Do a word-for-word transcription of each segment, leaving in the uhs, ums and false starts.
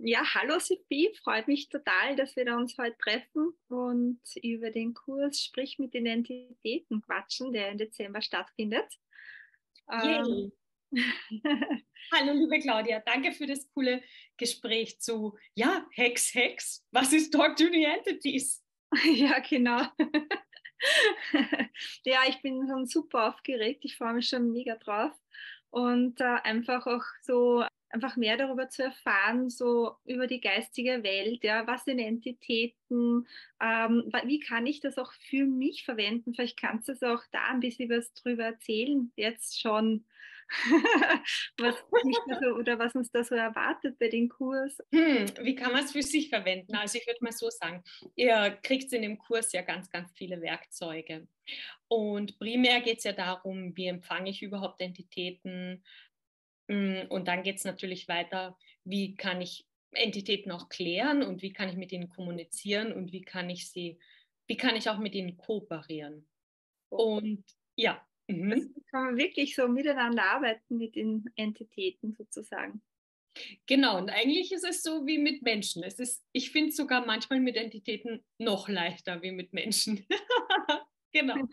Ja, hallo Sophie, freut mich total, dass wir da uns heute treffen und über den Kurs Sprich mit Identitäten quatschen, der im Dezember stattfindet. Ähm, Yay! Hallo, liebe Claudia, danke für das coole Gespräch zu, ja, Hex, Hex, was ist Talk to the Entities? ja, genau. Ja, ich bin schon super aufgeregt. Ich freue mich schon mega drauf. Und äh, einfach auch so, einfach mehr darüber zu erfahren, so über die geistige Welt, ja, was sind Entitäten, ähm, wa- wie kann ich das auch für mich verwenden? Vielleicht kannst du es auch da ein bisschen was drüber erzählen, jetzt schon, was mich da so, oder was uns da so erwartet bei dem Kurs. Hm, wie kann man es für sich verwenden? Also ich würde mal so sagen, ihr kriegt in dem Kurs ja ganz, ganz viele Werkzeuge. Und primär geht es ja darum, wie empfange ich überhaupt Entitäten? Hm, Und dann geht es natürlich weiter, wie kann ich Entitäten auch klären und wie kann ich mit ihnen kommunizieren und wie kann ich sie, wie kann ich auch mit ihnen kooperieren? Und ja, Das mhm. kann man wirklich so miteinander arbeiten mit den Entitäten sozusagen. Genau. Und eigentlich ist es so wie mit Menschen. Es ist, ich finde es sogar manchmal mit Entitäten noch leichter wie mit Menschen. Genau.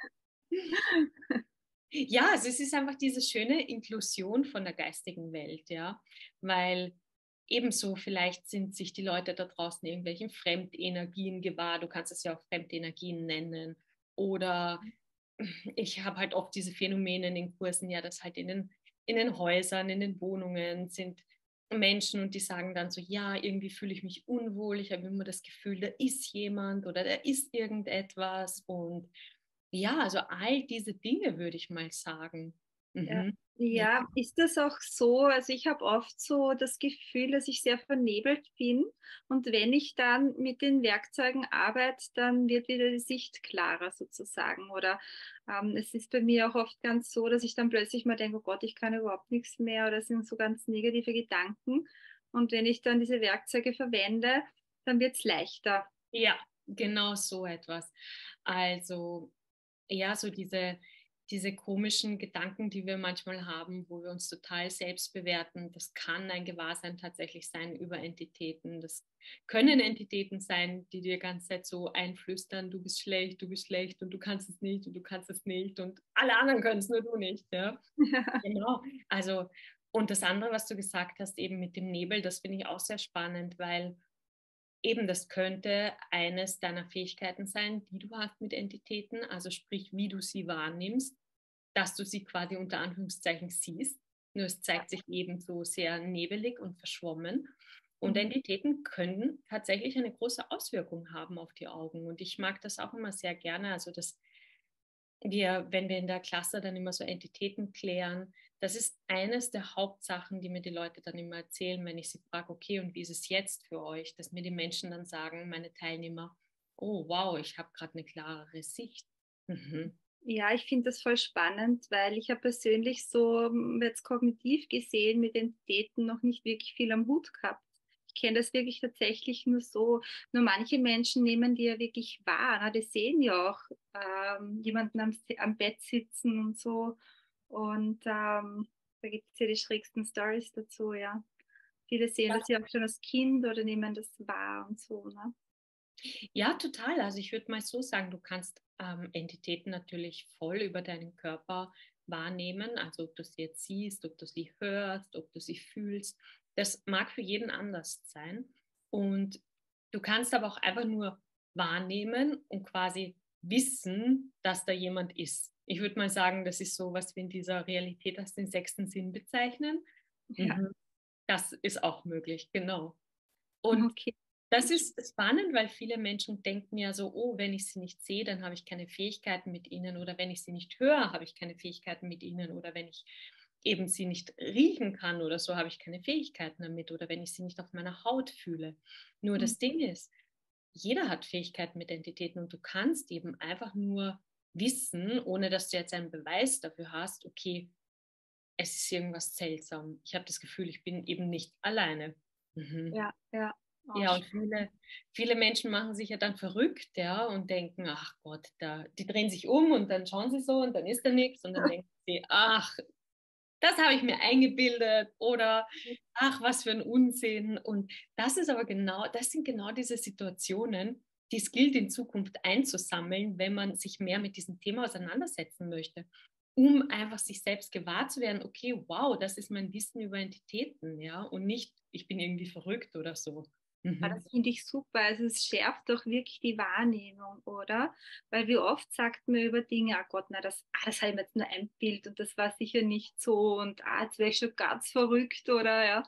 Ja, also es ist einfach diese schöne Inklusion von der geistigen Welt, ja, weil ebenso vielleicht sind sich die Leute da draußen irgendwelchen Fremdenergien gewahr. Du kannst es ja auch Fremdenergien nennen. Oder ich habe halt oft diese Phänomene in den Kursen, ja, dass halt in den, in den Häusern, in den Wohnungen sind Menschen und die sagen dann so, ja, irgendwie fühle ich mich unwohl, ich habe immer das Gefühl, da ist jemand oder da ist irgendetwas und ja, also all diese Dinge würde ich mal sagen. Ja. Mhm. Ja. Ja, ist das auch so? Also ich habe oft so das Gefühl, dass ich sehr vernebelt bin und wenn ich dann mit den Werkzeugen arbeite, dann wird wieder die Sicht klarer sozusagen. Oder ähm, es ist bei mir auch oft ganz so, dass ich dann plötzlich mal denke, oh Gott, ich kann überhaupt nichts mehr oder es sind so ganz negative Gedanken. Und wenn ich dann diese Werkzeuge verwende, dann wird es leichter. Ja, genau so etwas. Also, ja, so diese, diese komischen Gedanken, die wir manchmal haben, wo wir uns total selbst bewerten, das kann ein Gewahrsein tatsächlich sein über Entitäten. Das können Entitäten sein, die dir die ganze Zeit so einflüstern, du bist schlecht, du bist schlecht und du kannst es nicht und du kannst es nicht und alle anderen können es, nur du nicht. Ja? Genau. Also, und das andere, was du gesagt hast, eben mit dem Nebel, das finde ich auch sehr spannend, weil eben, das könnte eines deiner Fähigkeiten sein, die du hast mit Entitäten, also sprich, wie du sie wahrnimmst, dass du sie quasi unter Anführungszeichen siehst. Nur es zeigt sich eben so sehr nebelig und verschwommen. Und Mhm. Entitäten können tatsächlich eine große Auswirkung haben auf die Augen. Und ich mag das auch immer sehr gerne. Also das wir, wenn wir in der Klasse dann immer so Entitäten klären, das ist eines der Hauptsachen, die mir die Leute dann immer erzählen, wenn ich sie frage, okay, und wie ist es jetzt für euch, dass mir die Menschen dann sagen, meine Teilnehmer, oh wow, ich habe gerade eine klarere Sicht. Mhm. Ja, ich finde das voll spannend, weil ich habe persönlich so ähm, jetzt kognitiv gesehen mit Entitäten noch nicht wirklich viel am Hut gehabt. Ich kenne das wirklich tatsächlich nur so. Nur manche Menschen nehmen die ja wirklich wahr. Ne? Die sehen ja auch ähm, jemanden am, am Bett sitzen und so. Und ähm, da gibt es ja die schrägsten Stories dazu, ja. Viele sehen das ja auch schon als Kind oder nehmen das wahr und so, ne? Ja, total. Also ich würde mal so sagen, du kannst ähm, Entitäten natürlich voll über deinen Körper wahrnehmen. Also ob du sie jetzt siehst, ob du sie hörst, ob du sie fühlst. Das mag für jeden anders sein. Und du kannst aber auch einfach nur wahrnehmen und quasi wissen, dass da jemand ist. Ich würde mal sagen, das ist so, was wir in dieser Realität als den sechsten Sinn bezeichnen. Ja, Mhm. Das ist auch möglich, genau. Und okay. das ist spannend, weil viele Menschen denken ja so, oh, wenn ich sie nicht sehe, dann habe ich keine Fähigkeiten mit ihnen oder wenn ich sie nicht höre, habe ich keine Fähigkeiten mit ihnen oder wenn ich eben sie nicht riechen kann oder so, habe ich keine Fähigkeiten damit oder wenn ich sie nicht auf meiner Haut fühle. Nur das Ding ist, jeder hat Fähigkeiten mit Entitäten und du kannst eben einfach nur wissen, ohne dass du jetzt einen Beweis dafür hast, okay, es ist irgendwas seltsam. Ich habe das Gefühl, ich bin eben nicht alleine. Mhm. Ja, ja. Oh, Ja, und spannend. viele, viele Menschen machen sich ja dann verrückt, ja, und denken, ach Gott, da, die drehen sich um und dann schauen sie so und dann ist da nichts und dann denken sie, ach, das habe ich mir eingebildet oder ach, was für ein Unsinn. Und das ist aber genau, das sind genau diese Situationen, die es gilt in Zukunft einzusammeln, wenn man sich mehr mit diesem Thema auseinandersetzen möchte, um einfach sich selbst gewahr zu werden, okay, wow, das ist mein Wissen über Entitäten, ja, und nicht, ich bin irgendwie verrückt oder so. Ja, Mhm. das finde ich super. Also es schärft doch wirklich die Wahrnehmung, oder? Weil wie oft sagt man über Dinge, ah Gott, na das, ah, das habe ich mir jetzt nur eingebildet und das war sicher nicht so und ah, jetzt wäre ich schon ganz verrückt oder ja.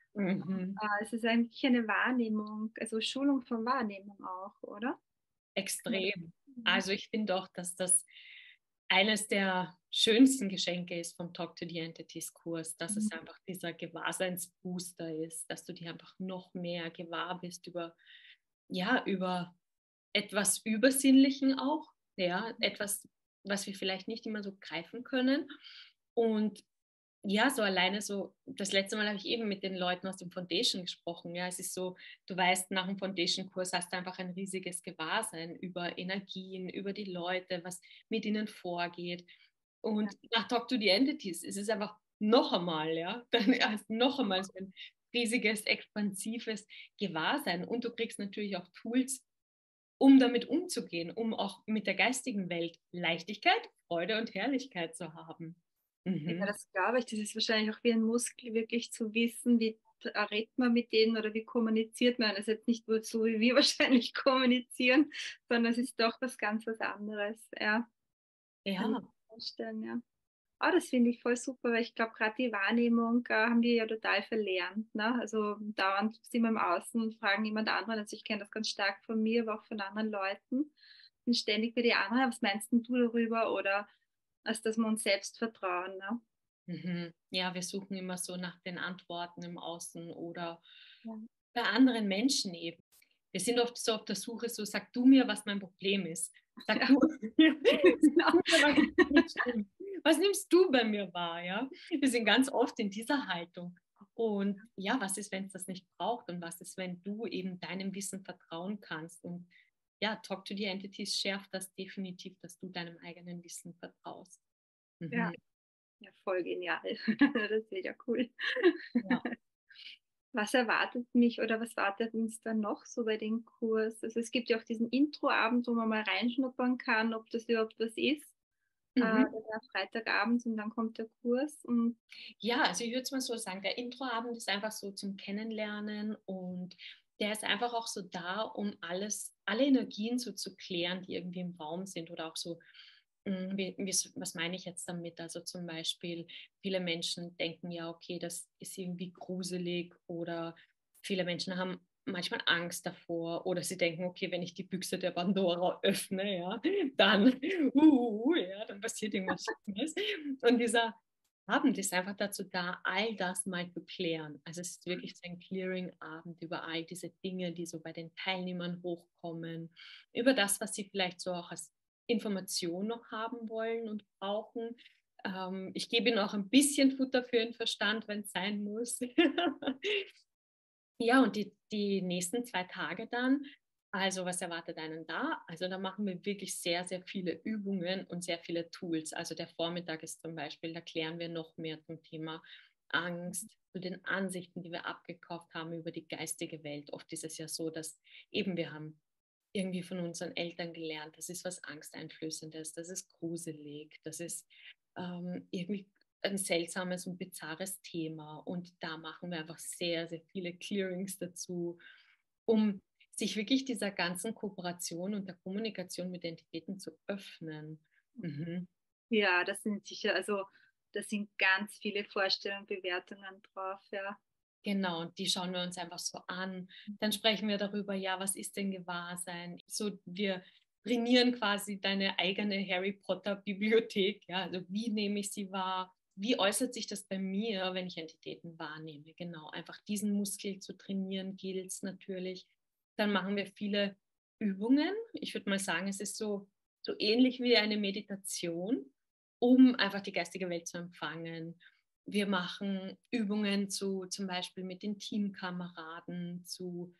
Mhm. Ah, es ist eigentlich eine Wahrnehmung, also Schulung von Wahrnehmung auch, oder? Kann man das- Extrem. Mhm. Also ich finde auch, dass das eines der schönsten Geschenke ist vom Talk to the Entities Kurs, dass es Mhm. einfach dieser Gewahrseinsbooster ist, dass du dir einfach noch mehr gewahr bist über, ja, über etwas Übersinnlichen auch, ja, etwas, was wir vielleicht nicht immer so greifen können. Und ja, so alleine so, das letzte Mal habe ich eben mit den Leuten aus dem Foundation gesprochen. Ja, es ist so, du weißt, nach dem Foundation-Kurs hast du einfach ein riesiges Gewahrsein über Energien, über die Leute, was mit ihnen vorgeht. Ja. Und nach Talk to the Entities ist es einfach noch einmal, ja, dann hast du noch einmal so ein riesiges, expansives Gewahrsein. Und du kriegst natürlich auch Tools, um damit umzugehen, um auch mit der geistigen Welt Leichtigkeit, Freude und Herrlichkeit zu haben. Ja, Mhm. das glaube ich. Das ist wahrscheinlich auch wie ein Muskel, wirklich zu wissen, wie redet man mit denen oder wie kommuniziert man. Das ist jetzt nicht nur so, wie wir wahrscheinlich kommunizieren, sondern es ist doch was ganz was anderes. Ja, kann ich Ja, mir vorstellen, ja. Ah, das finde ich voll super, weil ich glaube, gerade die Wahrnehmung äh, haben wir ja total verlernt. Ne? Also dauernd sind wir im Außen und fragen jemand anderen. Also ich kenne das ganz stark von mir, aber auch von anderen Leuten. Und ständig bei die anderen, was meinst denn du darüber? Oder als dass wir uns selbst vertrauen. Ne? mhm. Ja, wir suchen immer so nach den Antworten im Außen oder Ja. bei anderen Menschen eben. Wir sind oft so auf der Suche, so sag du mir, was mein Problem ist. Sag Ja, du, sag genau. du mir, was nicht stimmt. Was nimmst du bei mir wahr? Ja? Wir sind ganz oft in dieser Haltung. Und ja, was ist, wenn es das nicht braucht? Und was ist, wenn du eben deinem Wissen vertrauen kannst? Und ja, Talk to the Entities schärft das definitiv, dass du deinem eigenen Wissen vertraust. Ja, Mhm. ja, voll genial. Das ist ja cool. Ja. Was erwartet mich oder was wartet uns dann noch so bei dem Kurs? Also es gibt ja auch diesen Introabend, wo man mal reinschnuppern kann, ob das überhaupt was ist. Äh, der Mhm. war Freitagabend und dann kommt der Kurs. Und Ja, also ich würde es mal so sagen, der Introabend ist einfach so zum Kennenlernen und der ist einfach auch so da, um alles, alle Energien so zu klären, die irgendwie im Raum sind oder auch so, mh, wie, wie, was meine ich jetzt damit? Also zum Beispiel, viele Menschen denken ja, okay, das ist irgendwie gruselig oder viele Menschen haben manchmal Angst davor oder sie denken, okay, wenn ich die Büchse der Pandora öffne, ja, dann, uh, ja, dann passiert irgendwas Schlimmes. Und dieser Abend ist einfach dazu da, all das mal zu klären. Also es ist wirklich so ein Clearing-Abend über all diese Dinge, die so bei den Teilnehmern hochkommen, über das, was sie vielleicht so auch als Information noch haben wollen und brauchen. Ähm, ich gebe ihnen auch ein bisschen Futter für den Verstand, wenn es sein muss. Ja, und die, die nächsten zwei Tage dann, also was erwartet einen da? Also da machen wir wirklich sehr, sehr viele Übungen und sehr viele Tools. Also der Vormittag ist zum Beispiel, da klären wir noch mehr zum Thema Angst, zu den Ansichten, die wir abgekauft haben über die geistige Welt. Oft ist es ja so, dass eben wir haben irgendwie von unseren Eltern gelernt, das ist was Angsteinflößendes, das ist gruselig, das ist ähm, irgendwie ein seltsames und bizarres Thema. Und da machen wir einfach sehr, sehr viele Clearings dazu, um sich wirklich dieser ganzen Kooperation und der Kommunikation mit Entitäten zu öffnen. Mhm. ja, das sind sicher, also da sind ganz viele Vorstellungen, Bewertungen drauf, ja. Genau, und die schauen wir uns einfach so an. Dann sprechen wir darüber, ja, was ist denn Gewahrsein? So, wir trainieren quasi deine eigene Harry Potter Bibliothek. Ja, also wie nehme ich sie wahr? Wie äußert sich das bei mir, wenn ich Entitäten wahrnehme? Genau, einfach diesen Muskel zu trainieren gilt es natürlich. Dann machen wir viele Übungen. Ich würde mal sagen, es ist so, so ähnlich wie eine Meditation, um einfach die geistige Welt zu empfangen. Wir machen Übungen zu, zum Beispiel mit den Teamkameraden, zu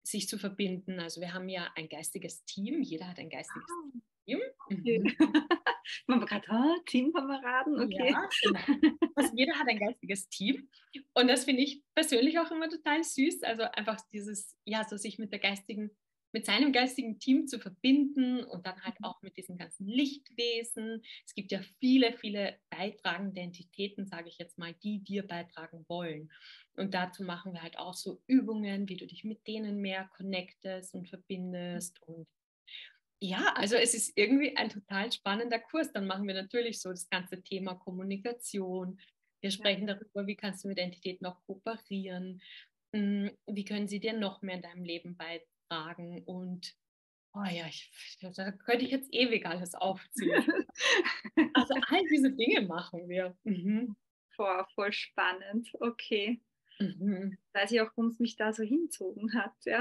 sich zu verbinden. Also wir haben ja ein geistiges Team, jeder hat ein geistiges Ah, Team. okay. Mhm. Man war gerade, ah, Teamkameraden, okay. Ja, genau. Also jeder hat ein geistiges Team und das finde ich persönlich auch immer total süß. Also einfach dieses, ja, so sich mit der geistigen, mit seinem geistigen Team zu verbinden und dann halt auch mit diesen ganzen Lichtwesen. Es gibt ja viele, viele beitragende Entitäten, sage ich jetzt mal, die dir beitragen wollen. Und dazu machen wir halt auch so Übungen, wie du dich mit denen mehr connectest und verbindest und ja, also es ist irgendwie ein total spannender Kurs. Dann machen wir natürlich so das ganze Thema Kommunikation. Wir Ja. sprechen darüber, wie kannst du mit Entitäten auch kooperieren. Hm, wie können sie dir noch mehr in deinem Leben beitragen? Und oh ja, ich, da könnte ich jetzt ewig alles aufzählen. Also all diese Dinge machen wir. Mhm. Boah, voll spannend. Okay. Mhm. Weiß ich auch, warum es mich da so hinzogen hat, ja.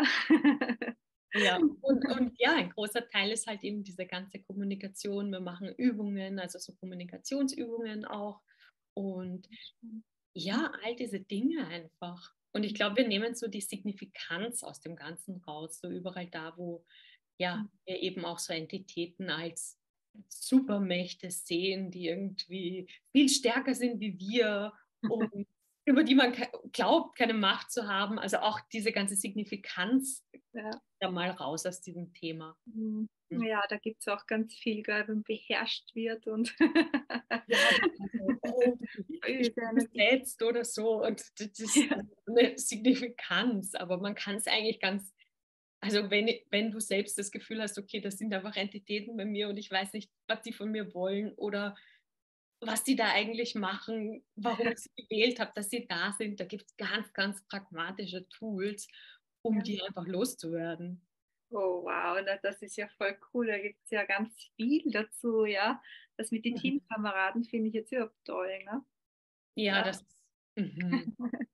Ja, und, und ja, ein großer Teil ist halt eben diese ganze Kommunikation. Wir machen Übungen, also so Kommunikationsübungen auch. Und ja, all diese Dinge einfach. Und ich glaube, wir nehmen so die Signifikanz aus dem Ganzen raus, so überall da, wo ja, wir eben auch so Entitäten als Supermächte sehen, die irgendwie viel stärker sind wie wir und über die man ke glaubt, keine Macht zu haben. Also auch diese ganze Signifikanz Ja. da mal raus aus diesem Thema. Mhm. Mhm. Ja, da gibt es auch ganz viel, gell, wenn beherrscht wird und Ja, also, oh, ich böse bin Energie. besetzt oder so und das ist Ja. eine Signifikanz, aber man kann es eigentlich ganz, also wenn, wenn du selbst das Gefühl hast, okay, das sind einfach Entitäten bei mir und ich weiß nicht, was die von mir wollen oder was die da eigentlich machen, warum ich sie gewählt habe, dass sie da sind, da gibt es ganz, ganz pragmatische Tools, um Ja. die einfach loszuwerden. Oh wow, na, das ist ja voll cool. Da gibt es ja ganz viel dazu, ja. Das mit den Mhm. Teamkameraden finde ich jetzt überhaupt toll, ne? Ja, Ja. das ist, mhm.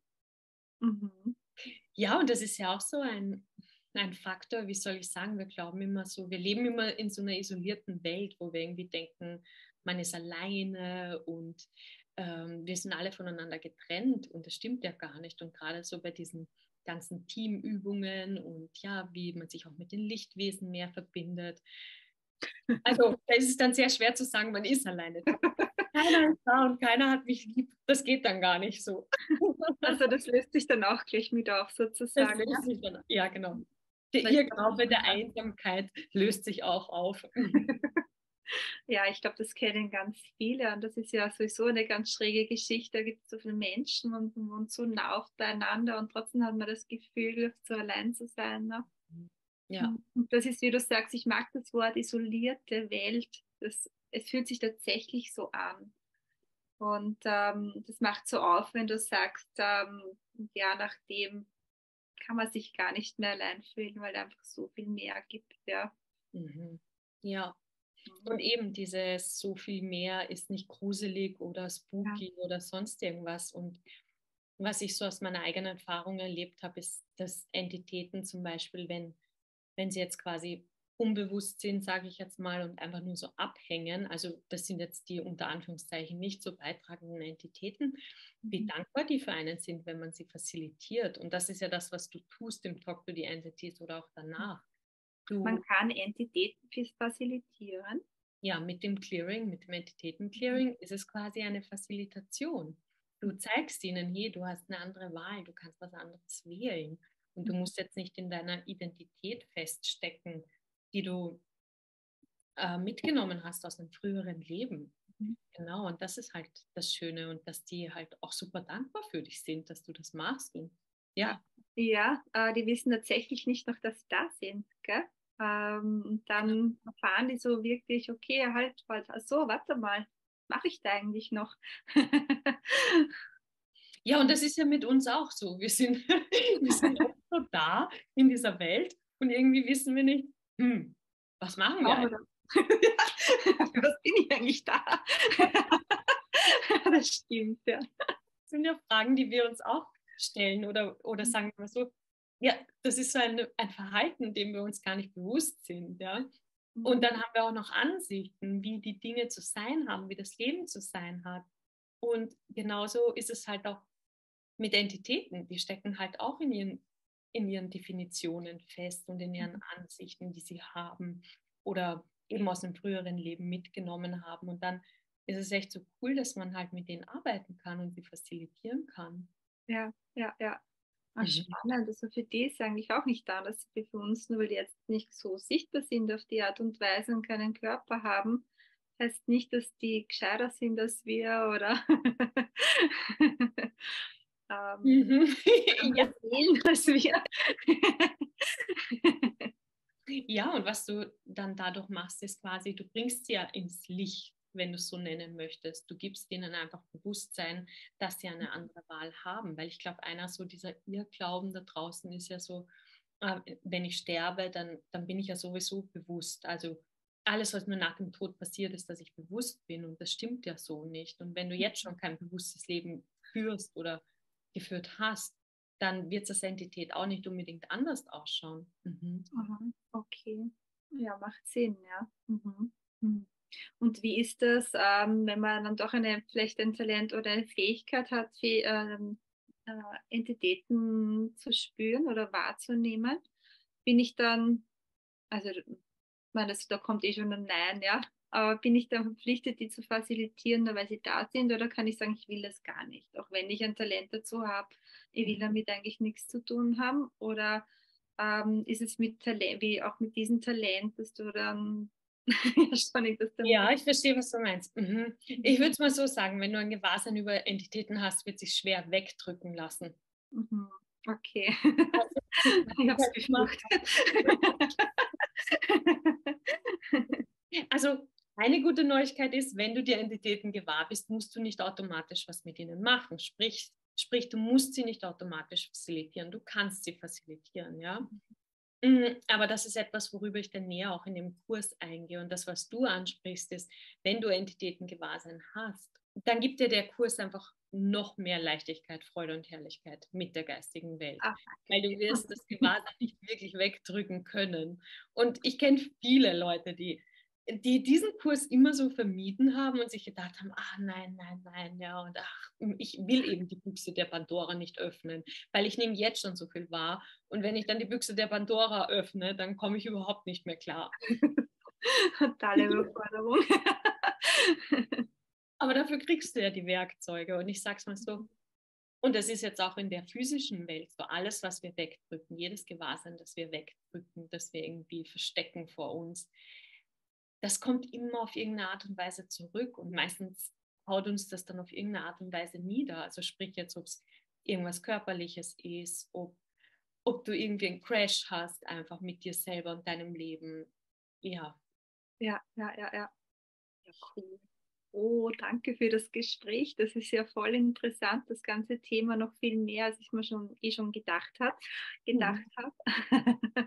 Mhm. Ja, und das ist ja auch so ein, ein Faktor, wie soll ich sagen, wir glauben immer so, wir leben immer in so einer isolierten Welt, wo wir irgendwie denken, man ist alleine und ähm, wir sind alle voneinander getrennt und das stimmt ja gar nicht. Und gerade so bei diesen ganzen Teamübungen und ja, wie man sich auch mit den Lichtwesen mehr verbindet. Also da ist es dann sehr schwer zu sagen, man ist alleine. Keiner ist da und keiner hat mich lieb. Das geht dann gar nicht so. Also das löst sich dann auch gleich mit auf, Das sozusagen. löst sich dann, ja genau. Der Weil ich glaub, Irrglaube der Einsamkeit löst sich auch auf. ja, ich glaube, das kennen ganz viele und das ist ja sowieso eine ganz schräge Geschichte. Da gibt es so viele Menschen und man wohnt so nah aufeinander und trotzdem hat man das Gefühl, so allein zu sein. Ne? Ja. Und das ist, wie du sagst, ich mag das Wort isolierte Welt. Das, es fühlt sich tatsächlich so an. Und ähm, das macht so auf, wenn du sagst, ähm, ja, nachdem kann man sich gar nicht mehr allein fühlen, weil es einfach so viel mehr gibt. Ja. Mhm. Ja. Und eben dieses so viel mehr ist nicht gruselig oder Ja. spooky oder sonst irgendwas. Und was ich so aus meiner eigenen Erfahrung erlebt habe, ist, dass Entitäten zum Beispiel, wenn, wenn sie jetzt quasi unbewusst sind, sage ich jetzt mal, und einfach nur so abhängen, also das sind jetzt die unter Anführungszeichen nicht so beitragenden Entitäten, wie Mhm. dankbar die für einen sind, wenn man sie facilitiert. Und das ist ja das, was du tust im Talk to the Entities oder auch danach. Man Du kann Entitäten facilitieren. Ja, mit dem Clearing, mit dem Entitäten-Clearing ist es quasi eine Facilitation. Du zeigst ihnen, hey, du hast eine andere Wahl, du kannst was anderes wählen. Und du musst jetzt nicht in deiner Identität feststecken, die du äh, mitgenommen hast aus einem früheren Leben. Mhm. Genau, und das ist halt das Schöne und dass die halt auch super dankbar für dich sind, dass du das machst. Und Ja, ja, ja äh, die wissen tatsächlich nicht noch, dass sie da sind. Gell? Ähm, und genau. dann erfahren die so wirklich, okay, halt, halt, so, warte mal, mache ich da eigentlich noch? Ja, und das ist ja mit uns auch so. Wir sind, wir sind oft so da in dieser Welt und irgendwie wissen wir nicht, hm, was machen wir Machen wir eigentlich? das. Für was bin ich eigentlich da? Das stimmt, ja. Das sind ja Fragen, die wir uns auch stellen oder, oder sagen wir so, ja, das ist so ein, ein Verhalten, dem wir uns gar nicht bewusst sind, ja. Und dann haben wir auch noch Ansichten, wie die Dinge zu sein haben, wie das Leben zu sein hat. Und genauso ist es halt auch mit Entitäten. Die stecken halt auch in ihren in ihren Definitionen fest und in ihren Ansichten, die sie haben oder eben aus einem früheren Leben mitgenommen haben. Und dann ist es echt so cool, dass man halt mit denen arbeiten kann und sie facilitieren kann. Ja, ja, ja. Ach, Mhm. spannend. Also für die ist eigentlich auch nicht anders wie für uns, nur weil die jetzt nicht so sichtbar sind auf die Art und Weise und keinen Körper haben, heißt nicht, dass die gescheiter sind als wir oder ähm, Mhm. Ja. anders sehen als wir. Ja, und was du dann dadurch machst, ist quasi, du bringst sie ja ins Licht, wenn du es so nennen möchtest. Du gibst ihnen einfach Bewusstsein, dass sie eine andere Wahl haben. Weil ich glaube, einer so dieser Irrglauben da draußen ist ja so, äh, wenn ich sterbe, dann, dann bin ich ja sowieso bewusst. Also alles, was mir nach dem Tod passiert, ist, dass ich bewusst bin. Und das stimmt ja so nicht. Und wenn du jetzt schon kein bewusstes Leben führst oder geführt hast, dann wird das Entität auch nicht unbedingt anders ausschauen. Mhm. Aha, okay. Ja, macht Sinn, ja. Mhm. Mhm. Und wie ist das, ähm, wenn man dann doch eine, vielleicht ein Talent oder eine Fähigkeit hat, wie, ähm, äh, Entitäten zu spüren oder wahrzunehmen? Bin ich dann, also ich meine, das, da kommt eh schon ein Nein, ja, aber bin ich dann verpflichtet, die zu facilitieren, nur weil sie da sind, oder kann ich sagen, ich will das gar nicht, auch wenn ich ein Talent dazu habe, ich will damit eigentlich nichts zu tun haben? Oder ähm, ist es mit Talent, wie auch mit diesem Talent, dass du dann ja, spannend, dass du Ja, ich verstehe, was du meinst. Mhm. Ich würde es mal so sagen, wenn du ein Gewahrsein über Entitäten hast, wird sich schwer wegdrücken lassen. mhm. Okay, Also, ich habe es befürchtet. also eine gute Neuigkeit ist, wenn du dir Entitäten gewahr bist, musst du nicht automatisch was mit ihnen machen. Sprich, sprich, du musst sie nicht automatisch facilitieren. Du kannst sie facilitieren, ja. Mhm, aber das ist etwas, worüber ich dann näher auch in dem Kurs eingehe. Und das, was du ansprichst, ist, wenn du Entitäten-Gewahrsein hast, dann gibt dir der Kurs einfach noch mehr Leichtigkeit, Freude und Herrlichkeit mit der geistigen Welt. Ah, Weil du danke. wirst das Gewahrsein nicht wirklich wegdrücken können. Und ich kenne viele Leute, die, die diesen Kurs immer so vermieden haben und sich gedacht haben, ach nein, nein, nein, ja, und ach, ich will eben die Büchse der Pandora nicht öffnen, weil ich nehme jetzt schon so viel wahr. Und wenn ich dann die Büchse der Pandora öffne, dann komme ich überhaupt nicht mehr klar. Totale Überforderung. Aber dafür kriegst du ja die Werkzeuge. Und ich sag's mal so, und das ist jetzt auch in der physischen Welt so, alles, was wir wegdrücken, jedes Gewahrsein, das wir wegdrücken, das wir irgendwie verstecken vor uns, das kommt immer auf irgendeine Art und Weise zurück und meistens haut uns das dann auf irgendeine Art und Weise nieder. Also sprich jetzt, ob es irgendwas Körperliches ist, ob, ob du irgendwie einen Crash hast, einfach mit dir selber und deinem Leben. Ja. Ja, ja, ja, ja. Ja, cool. Oh, danke für das Gespräch. Das ist ja voll interessant, das ganze Thema noch viel mehr, als ich mir schon eh schon gedacht habe, gedacht Mhm. habe.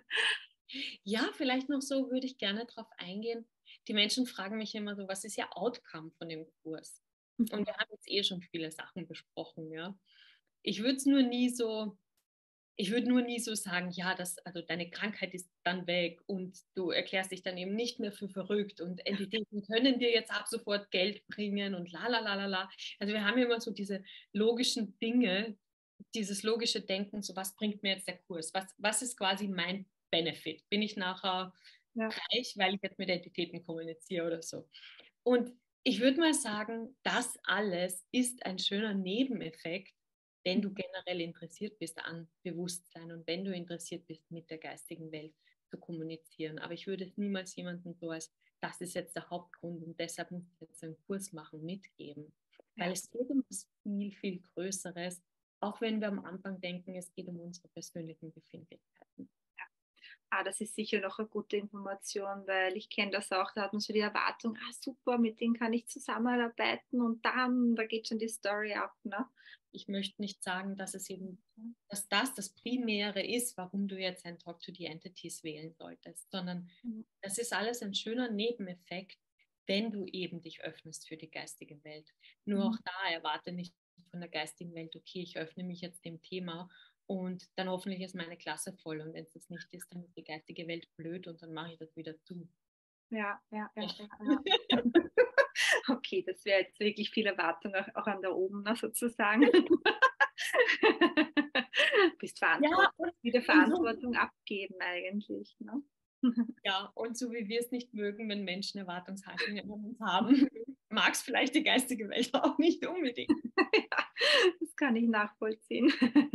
Ja, vielleicht noch so würde ich gerne darauf eingehen. Die Menschen fragen mich immer so, was ist ja Outcome von dem Kurs? Und wir haben jetzt eh schon viele Sachen besprochen, ja. Ich würde es nur nie so, ich würde nur nie so sagen, ja, das, also deine Krankheit ist dann weg und du erklärst dich dann eben nicht mehr für verrückt und Entitäten können dir jetzt ab sofort Geld bringen und la la la la la. Also wir haben immer so diese logischen Dinge, dieses logische Denken, so was bringt mir jetzt der Kurs? Was, was ist quasi mein Benefit? Bin ich nachher Ja, reich, weil ich jetzt mit Entitäten kommuniziere oder so? Und ich würde mal sagen, das alles ist ein schöner Nebeneffekt, wenn du generell interessiert bist an Bewusstsein und wenn du interessiert bist, mit der geistigen Welt zu kommunizieren. Aber ich würde es niemals jemandem so als, das ist jetzt der Hauptgrund und deshalb muss ich jetzt einen Kurs machen, mitgeben. Weil ja. es geht um was viel, viel Größeres, auch wenn wir am Anfang denken, es geht um unsere persönlichen Befindlichkeiten. Ah, das ist sicher noch eine gute Information, weil ich kenne das auch, da hat man so die Erwartung, ah super, mit denen kann ich zusammenarbeiten und dann, da geht schon die Story ab, ne? Ich möchte nicht sagen, dass es eben, dass das das Primäre ist, warum du jetzt ein Talk to the Entities wählen solltest, sondern Mhm. das ist alles ein schöner Nebeneffekt, wenn du eben dich öffnest für die geistige Welt. Nur Mhm. auch da erwarte nicht von der geistigen Welt, okay, ich öffne mich jetzt dem Thema und dann hoffentlich ist meine Klasse voll und wenn es das nicht ist, dann ist die geistige Welt blöd und dann mache ich das wieder zu. Ja, ja, ja, ja, ja. Okay, das wäre jetzt wirklich viel Erwartung auch, auch an da oben, ne, sozusagen. Bist Ja, verantwortlich, und, wieder und so, Verantwortung abgeben eigentlich. Ne? ja, und so wie wir es nicht mögen, wenn Menschen Erwartungshaltungen an uns haben, mag es vielleicht die geistige Welt auch nicht unbedingt. Ja, das kann ich nachvollziehen.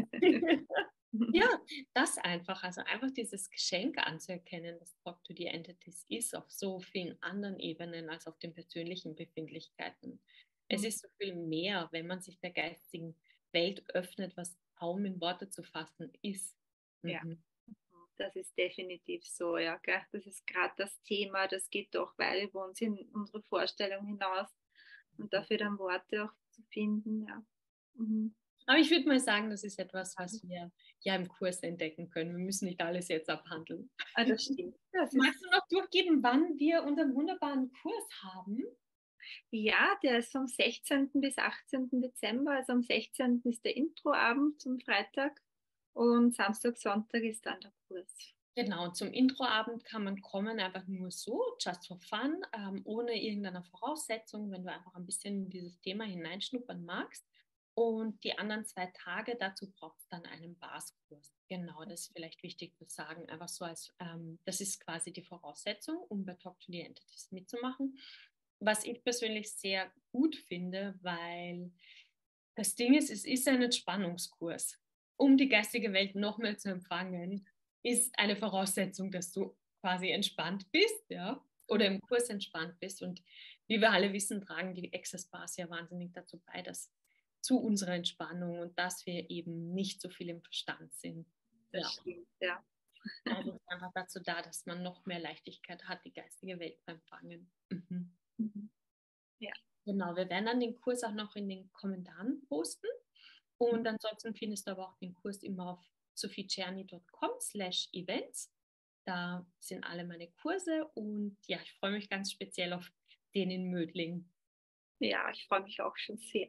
Ja, das einfach, also einfach dieses Geschenk anzuerkennen, dass Talk to the Entities ist, auf so vielen anderen Ebenen als auf den persönlichen Befindlichkeiten. Es ist so viel mehr, wenn man sich der geistigen Welt öffnet, was kaum in Worte zu fassen ist. Ja, Mhm. das ist definitiv so, ja. Gell? Das ist gerade das Thema, das geht doch weit über uns in unsere Vorstellung hinaus und dafür dann Worte auch zu finden, ja. Mhm. Aber ich würde mal sagen, das ist etwas, was wir ja im Kurs entdecken können. Wir müssen nicht alles jetzt abhandeln. Ah, das stimmt. Das ist, Magst du noch durchgeben, wann wir unseren wunderbaren Kurs haben? ja, der ist vom sechzehnten bis achtzehnten Dezember. Also am sechzehnten ist der Introabend zum Freitag und Samstag, Sonntag ist dann der Kurs. Genau, zum Introabend kann man kommen, einfach nur so, just for fun, ähm, ohne irgendeine Voraussetzung, wenn du einfach ein bisschen in dieses Thema hineinschnuppern magst. Und die anderen zwei Tage, dazu braucht es dann einen Baskurs. Genau, das ist vielleicht wichtig zu sagen. Einfach so als, ähm, das ist quasi die Voraussetzung, um bei Talk to the Entities mitzumachen. Was ich persönlich sehr gut finde, weil das Ding ist, es ist ein Entspannungskurs. Um die geistige Welt noch mehr zu empfangen, ist eine Voraussetzung, dass du quasi entspannt bist, ja, oder im Kurs entspannt bist. Und wie wir alle wissen, tragen die Access Bars ja wahnsinnig dazu bei, dass zu unserer Entspannung und dass wir eben nicht so viel im Verstand sind. Das Ja, stimmt, ja. also es ist einfach dazu da, dass man noch mehr Leichtigkeit hat, die geistige Welt zu empfangen. Mhm. Mhm. Ja. Genau, wir werden dann den Kurs auch noch in den Kommentaren posten. Und ansonsten findest du aber auch den Kurs immer auf sophieczerny punkt com slash events. Da sind alle meine Kurse und ja, ich freue mich ganz speziell auf den in Mödling. Ja, ich freue mich auch schon sehr.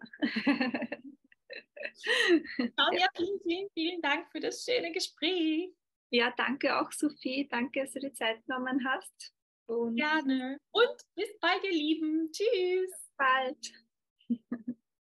Ja. Claudia, vielen, vielen, vielen Dank für das schöne Gespräch. Ja, danke auch, Sophie. Danke, dass du die Zeit genommen hast. Und Gerne. Und bis bald, ihr Lieben. Tschüss. bald.